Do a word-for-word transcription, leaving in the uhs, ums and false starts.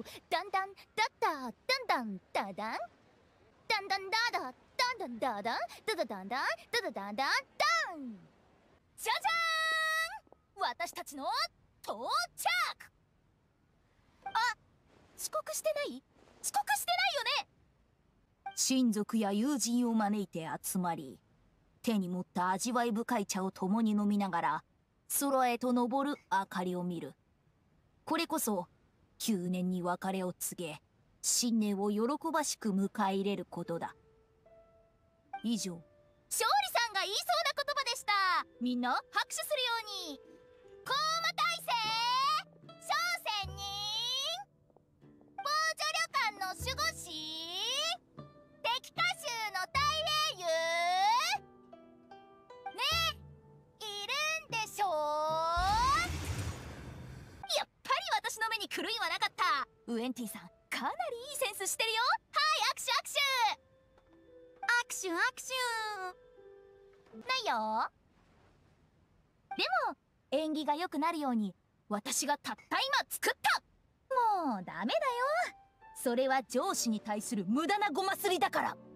ダンダンダッダダンダンダダンダンダンダダダンダンダダンダダダンダンダダダンダンダン。じゃじゃーん、私たちの到着。あ、遅刻してない？遅刻してないよね。 親族や友人を招いて集まり、手に持った味わい深い茶を共に飲みながら空へと昇る明かりを見る。これこそきゅうねんに別れを告げ、新年を喜ばしく迎え入れることだ。以上、 勝利さんが言いそうな言葉でした。みんな拍手するように。コーマ大生、小仙人、防除旅館の守護士、敵歌集の大英雄ね、いるんでしょう。やっぱり私の目に狂いはなかった。ウエンティさん、かなりいいセンスしてるよ。はい、握手握手握手握手ないよ。でも縁起が良くなるように私がたった今作った。もうダメだよ、それは上司に対する無駄なごますりだから。